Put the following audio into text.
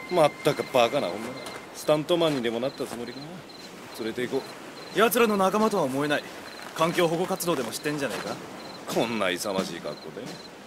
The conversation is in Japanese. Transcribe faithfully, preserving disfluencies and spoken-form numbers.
まったくバカな女だ。スタントマンにでもなったつもりか。連れて行こう。奴らの仲間とは思えない。環境保護活動でもしてんじゃねえか。 こんな勇ましい格好で。